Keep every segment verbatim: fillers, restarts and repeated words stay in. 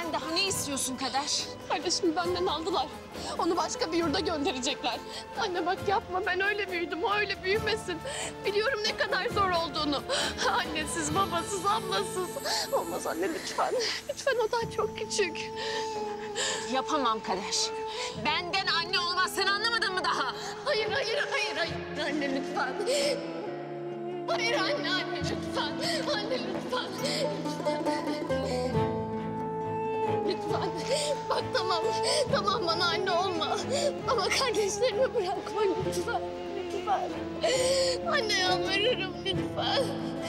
Sen daha ne istiyorsun Kader? Kardeşimi benden aldılar. Onu başka bir yurda gönderecekler. Anne bak yapma, ben öyle büyüdüm, o öyle büyümesin. Biliyorum ne kadar zor olduğunu. Annesiz, babasız, ablasız. Olmaz anne lütfen. Lütfen, o daha çok küçük. Yapamam Kader. Benden anne olmaz, sen anlamadın mı daha? Hayır, hayır, hayır, hayır. Anne lütfen. Hayır anne, anne lütfen. Anne lütfen. Lütfen. Lütfen. Bak tamam, tamam bana anne olma. Ama kardeşlerimi bırakma lütfen. Lütfen. Anne yalvarırım lütfen.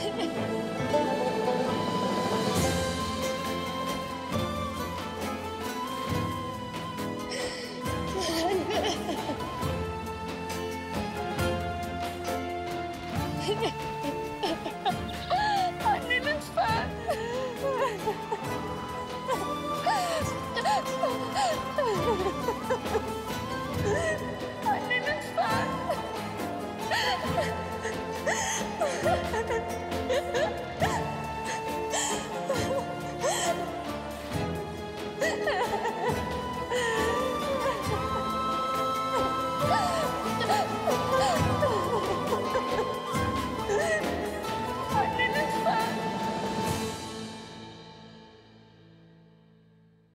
Anne lütfen. Anne lütfen.